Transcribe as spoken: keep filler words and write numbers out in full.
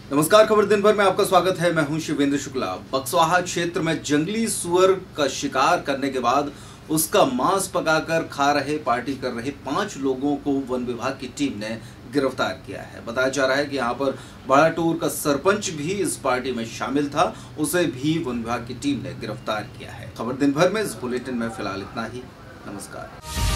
नमस्कार, खबर दिन भर में आपका स्वागत है। मैं हूं शिवेंद्र शुक्ला। बक्सवाहा क्षेत्र में जंगली सुअर का शिकार करने के बाद उसका मांस पकाकर खा रहे पार्टी कर रहे पांच लोगों को वन विभाग की टीम ने गिरफ्तार किया है। बताया जा रहा है कि यहां पर बड़ाटूर का सरपंच भी इस पार्टी में शामिल था, उसे भी वन विभाग की टीम ने गिरफ्तार किया है। खबर दिन भर में इस बुलेटिन में फिलहाल इतना ही। नमस्कार।